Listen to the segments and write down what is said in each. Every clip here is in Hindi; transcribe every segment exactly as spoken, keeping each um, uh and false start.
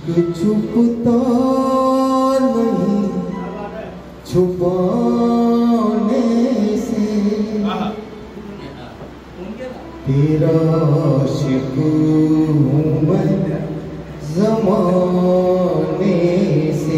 छुपता नहीं छुपाने से तेरा आशिक हूँ मैं ज़माने से।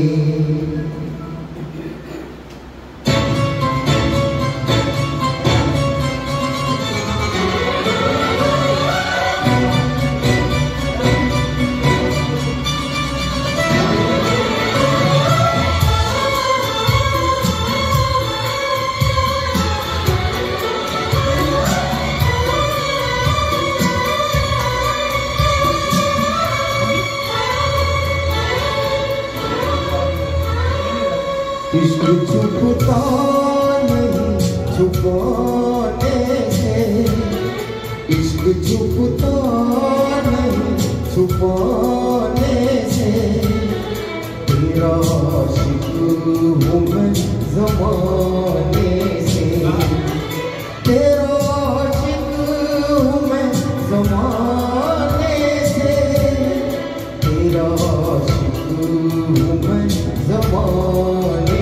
इश्क छुपता नहीं छुपाने से, इश्क छुपता नहीं छुपाने से तेरा आशिक हूँ मैं ज़माने से। तेरा आशिक हूँ मैं ज़माने से, तेरा आशिक हूँ मैं ज़माने।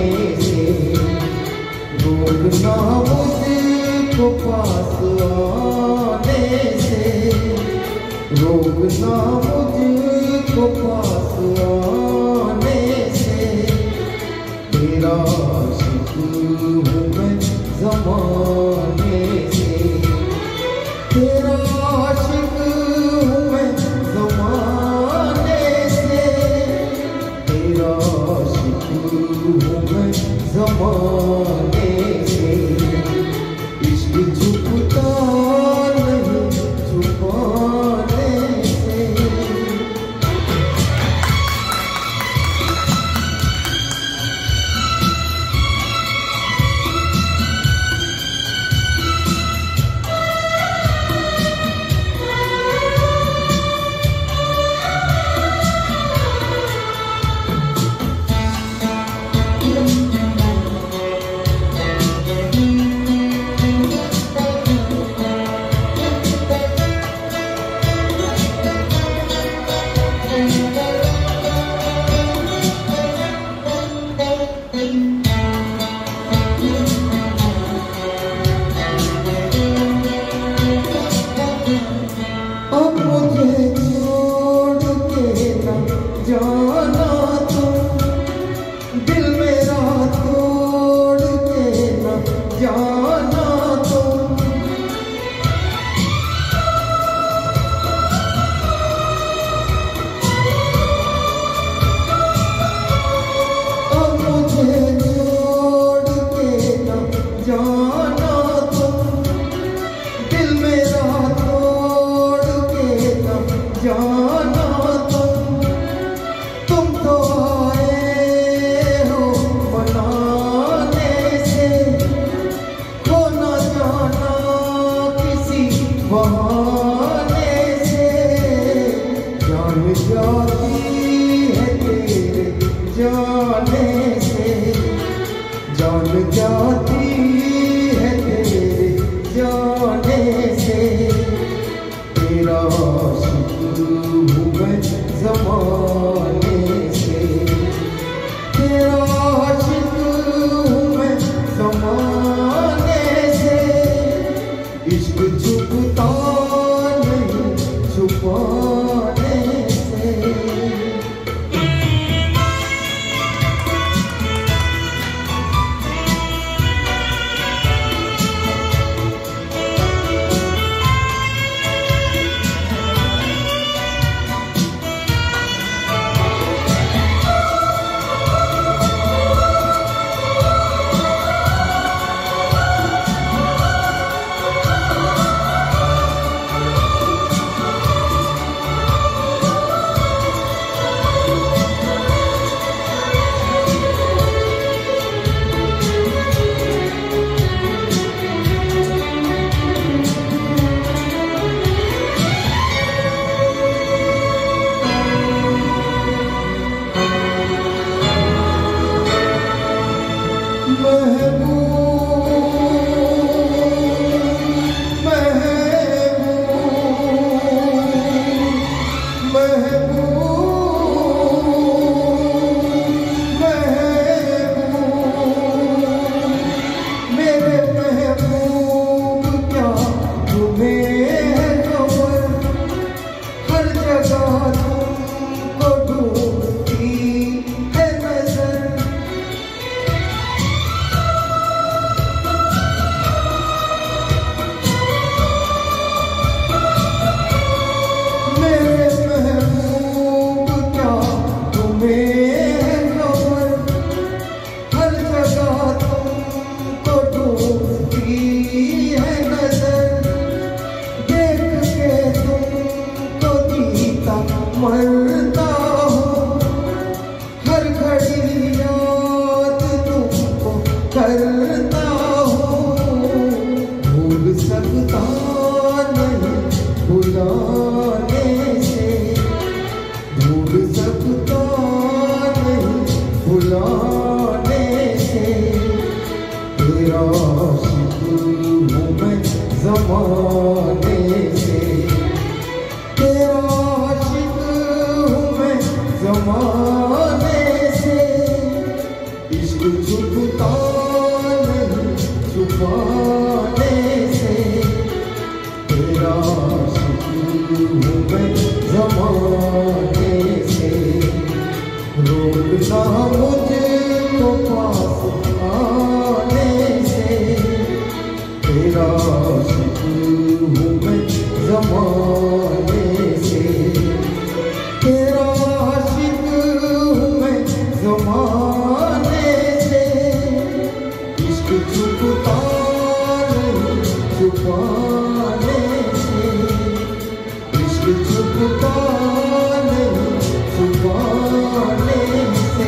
रोकना मुझको पास आने से, रोकना मुझको पास आने से तेरा आशिक हूँ मैं ज़माने से। तेरा आशिक हूँ मैं ज़माने से, तेरा आशिक हूँ मैं ज़माने से। इश्क छुपता नहीं छुपाने से। जाना तुम दिल मेरा तोड़ के न जाना तुम। अब मुझे छोड़ के न जाना तुम, दिल मेरा तोड़ के न जाना तुम। तुम तो आए हो मनाने से, हो न जाना किसी बहाने से। जान जाती है तेरे जाने से, जान जाती है तेरे जाने से। तेरा आशिक हूँ मैं ज़माने से, तेरा आशिक हूँ मैं ज़माने से। इश्क छुपता नहीं छुपाने से। करता हूँ, हर घड़ी याद तुमको करता हूँ। भूल सकता नहीं बुलाने से, भूल सकता नहीं बुलाने से। तेरा आशिक हूँ मैं ज़माने से, तेरा आशिक हूँ मैं ज़माने से। इश्क छुपता नहीं छुपाने से, तेरा आशिक हूँ मैं ज़माने से। रोकना मुझको पास आने से, तेरा आशिक हूँ मैं ज़माने से। तेरा आशिक हूँ मैं ज़माने से। इश्क छुपता नहीं छुपाने से, इश्क छुपता नहीं छुपाने से।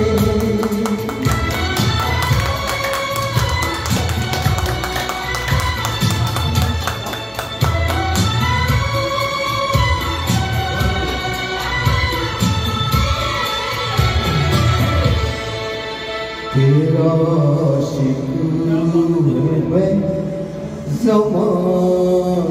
तेरा आशिक हूँ मैं ज़माने